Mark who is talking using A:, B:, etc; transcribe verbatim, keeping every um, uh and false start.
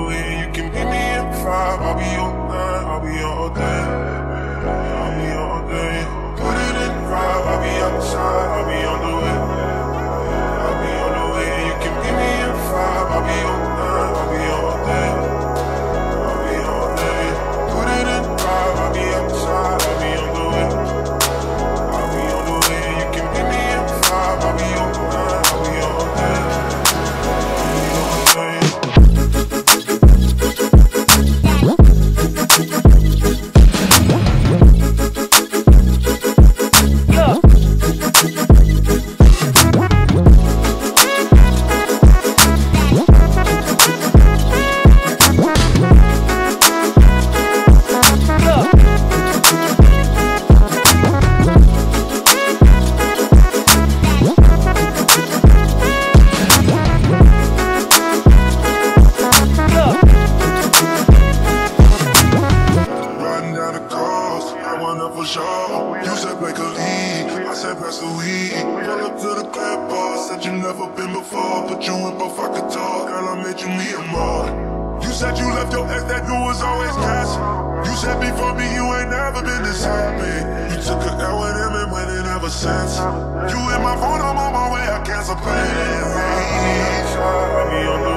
A: way. You can meet me at five. I'll be on nine. I'll be on all day. I'll be on all day. Put it in drive. I'll be outside. I'll be on the way. I'll be on the way. You can meet me at five. I'll be on nine. I'll be on all day. I'll be on all day. Put it in drive. I'll be outside. I'll be on the way. I'll be on the way. You can meet me at five. I'll be on nine. I'll be on all day. You in my phone, I'm on my way, I cancel plans. I'll be on the